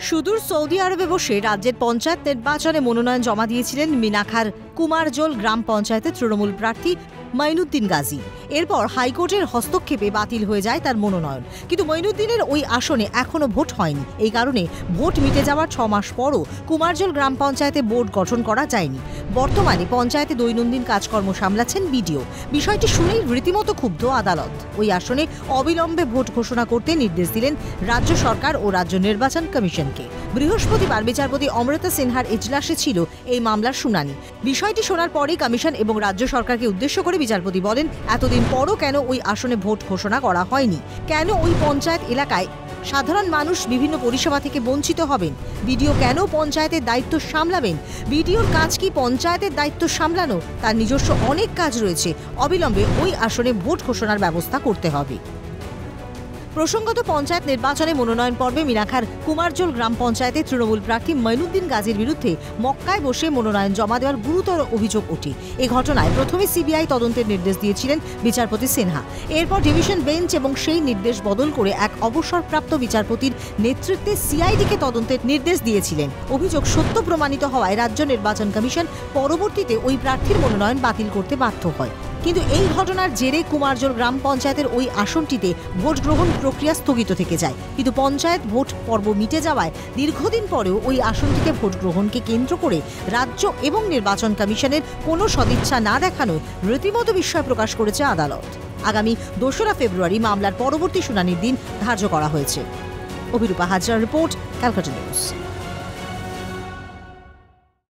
সুদূর সৌদি আরবে বসে রাজ্যের পঞ্চায়েত নির্বাচনে মনোনয়ন জমা দিয়েছিলেন মিনাখার কুমারজোল গ্রাম পঞ্চায়েতের তৃণমূল প্রার্থী মঈনুদ্দিন গাজী। এরপর হাইকোর্টের হস্তক্ষেপে বাতিল হয়ে যায় তার মনোনয়ন। কিন্তু মঈনুদ্দিনের ওই আসনে এখনো ভোট হয়নি। এই কারণে ভোট মিটে যাওয়ার 6 মাস পরও কুমারজোল গ্রাম পঞ্চায়েতে বোর্ড গঠন করা যায়নি। বর্তমানে পঞ্চায়েতে দৈনন্দিন কাজকর্ম সামলাচ্ছেন বিডিও। বিষয়টি শুনেই রীতিমতো ক্ষুব্ধ আদালত। ওই আসনে অবিলম্বে ভোট ঘোষণা করতে নির্দেশ দিলেন রাজ্য সরকার ও রাজ্য নির্বাচন কমিশনকে। বৃহস্পতিবার বিচারপতি অমৃতা সিনহার এজলাসে ছিল এই মামলার শুনানি। বিষয়টি শোনার পরেই কমিশন এবং রাজ্য সরকারকে উদ্দেশ্য করে বিচারপতি বলেন, এতদিন পরও কেন ওই আসনে ভোট ঘোষণা করা হয়নি? কেন ওই পঞ্চায়েত এলাকায় সাধারণ মানুষ বিভিন্ন পরিষেবা থেকে বঞ্চিত হবেন? বিডিও কেন পঞ্চায়েতের দায়িত্ব সামলাবেন? বিডিওর কাজ কি পঞ্চায়েতের দায়িত্ব সামলানো? তার নিজস্ব অনেক কাজ রয়েছে। অবিলম্বে ওই আসনে ভোট ঘোষণার ব্যবস্থা করতে হবে। প্রসঙ্গত, পঞ্চায়েত নির্বাচনে মনোনয়ন পর্বে মিনাখার কুমারজোল গ্রাম পঞ্চায়েতের তৃণমূল প্রার্থী মঈনুদ্দিন গাজীর বিরুদ্ধে মক্কায় বসে মনোনয়ন জমা দেওয়ার গুরুতর অভিযোগ ওঠে। এই ঘটনায় প্রথমে সিবিআই তদন্তের নির্দেশ দিয়েছিলেন বিচারপতি সিনহা। এরপর ডিভিশন বেঞ্চ এবং সেই নির্দেশ বদল করে এক অবসরপ্রাপ্ত বিচারপতির নেতৃত্বে সিআইডিকে তদন্তের নির্দেশ দিয়েছিলেন। অভিযোগ সত্য প্রমাণিত হওয়ায় রাজ্য নির্বাচন কমিশন পরবর্তীতে ওই প্রার্থীর মনোনয়ন বাতিল করতে বাধ্য হয়। কিন্তু এই ঘটনার জেরে কুমারজোল গ্রাম পঞ্চায়েতের ওই আসনটিতে ভোট গ্রহণ প্রক্রিয়া স্থগিত থেকে যায়। কিন্তু পঞ্চায়েত ভোট পর্ব মিটে যাওয়ায় দীর্ঘদিন পরেও ওই আসনটিতে ভোট গ্রহণকে কেন্দ্র করে রাজ্য এবং নির্বাচন কমিশনের কোনো সদিচ্ছা না দেখানোয় রীতিমতো বিস্ময় প্রকাশ করেছে আদালত। আগামী 2রা ফেব্রুয়ারি মামলার পরবর্তী শুনানির দিন ধার্য করা হয়েছে। অভিরূপা হাজরার রিপোর্ট, ক্যালকাটা নিউজ।